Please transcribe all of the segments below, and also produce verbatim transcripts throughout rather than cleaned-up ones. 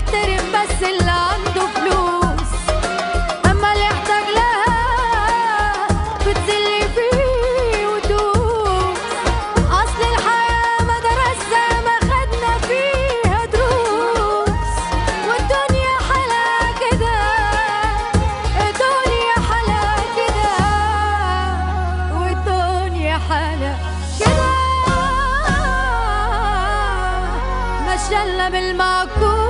يحترم بس اللي عنده فلوس، اما اللي يحتاج لها بتذل فيه وتدوس. اصل الحياة مدرسة ما خدنا فيها دروس، والدنيا حلا كده، الدنيا حلا كده، والدنيا حلا كده، ماشية إلا بالمعكوس.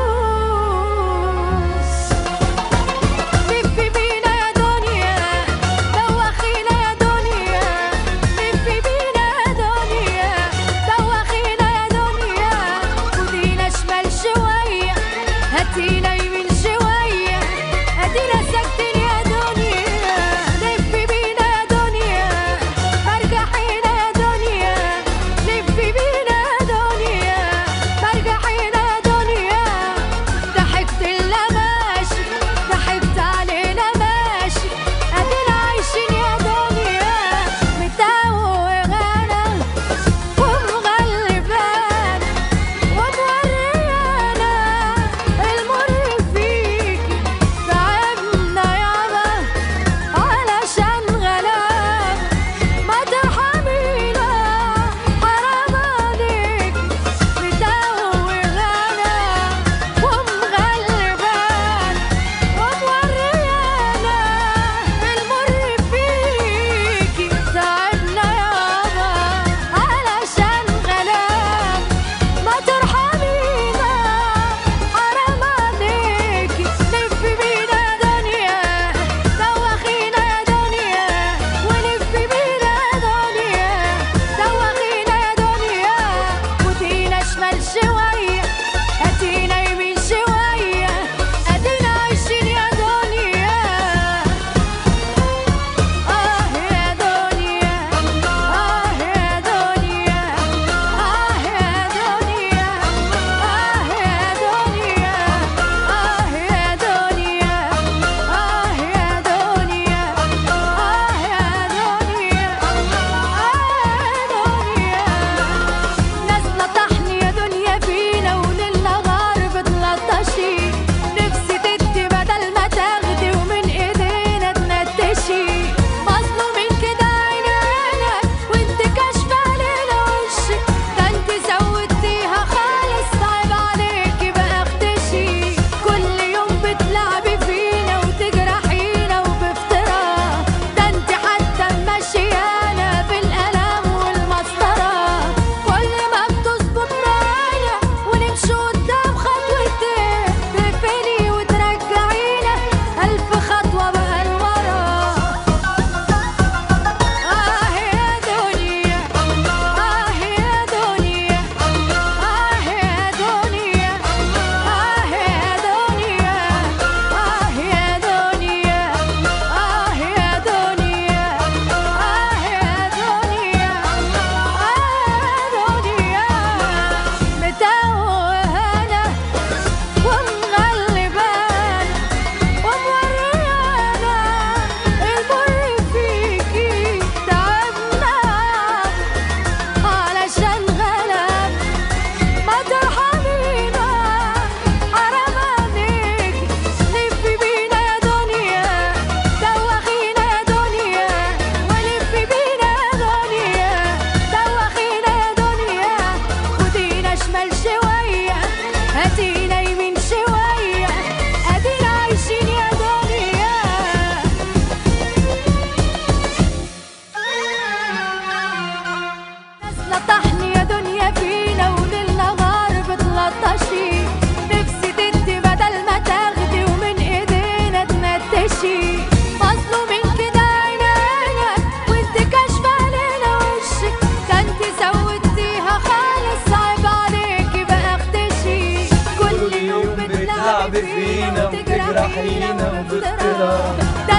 لفي بينا يا دنيا، دوخينا يا دنيا، لفي بينا يا دنيا، دوخينا يا دنيا. خدينا شمال شوية، هاتينا يمين شوية، ادينا ساكتين يا دنيا. لفي بينا يا دنيا، مرجحينا يا دنيا، لفي بينا يا دنيا، مرجحينا يا دنيا. ضحكت لنا ماشي، ضحكت علينا ماشي، ادينا عايشين يا دنيا. متوهانا ومغلبانا وموريانا المر فيكي، تعبنا يابا علشان غلاب. ما ترحمينا حرام عليك، متوهانا ومغلبانا وموريانا المر فيكي، تعبنا يابا علشان غلاب. ما ترحمينا حرام عليكي. لفي بينا يا دنيا، دوخينا يا دنيا، ولفي بينا يا دنيا، دوخينا يا دنيا. خدينا شمال شوية، هاتينا يمين شوية، ادينا عايشين يا دنيا. آه يا دنيا، آه يا دنيا، آه يا دنيا، آه يا دنيا، آه يا دنيا، آه يا دنيا، آه يا دنيا، آه دنيا. ناس لطحني يا دنيا فينا، وليل نهار بتلطشي. نفسي تدي بدل ما تاخدي، ومن ايدينا تنتشي. مظلومين كده عينينا، وانت كاشفة علينا وشك، ده انت زودتيها خالص، تعب عليكي بقى اختشي. كل يوم بتلعبي فينا وتجرحينا وبافتراء، ده انت حتى ماشيانا بالقلم والمسطرة. كل ما بتظبط معانا ونمشي قدام خطوتين، تقفلي وترجعينا ألف خطوة بقى لورا. آه يا دنيا، آه يا دنيا، آه يا دنيا، آه يا دنيا، آه يا دنيا، آه يا دنيا، آه يا دنيا، آه دنيا. متوهانا ومغلبانا وموريانا المر فيكي، تعبنا علشان غلب. ما ترحمينا حرام عليكي. لفي بينا يا دنيا، دوخينا يا دنيا، ولفي بينا يا دنيا، دوخينا يا دنيا. خدينا شمال شوية، هاتينا يمين شوية، ادينا عايشين يا دنيا. ناس لطحني يا دنيا فينا، وليل نهار بتلطشي. نفسي تدي بدل ما تاخدي، ومن ايدينا تنتشي. مظلومين كده عينينا، وانت كاشفة علينا وشك، ده انت زودتيها خالص، صعب عليكي بقى اختشي. كل يوم بتلعبي فينا وتجرحينا وبافتراء، ده